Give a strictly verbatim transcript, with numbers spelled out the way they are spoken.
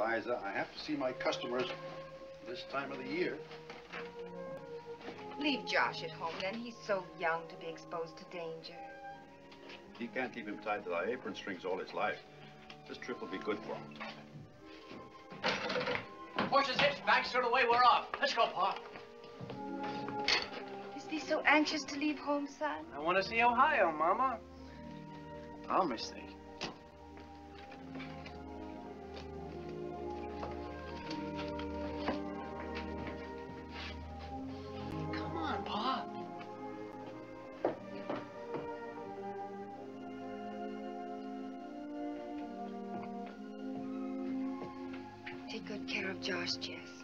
Eliza. I have to see my customers this time of the year. Leave Josh at home, then. He's so young to be exposed to danger. He can't keep him tied to the apron strings all his life. This trip will be good for him. Horses hitched, bags stored away, we're off. Let's go, Pa. Is he so anxious to leave home, son? I want to see Ohio, Mama. I'll miss thee. Come on, Pa. Take good care of Josh, Jess.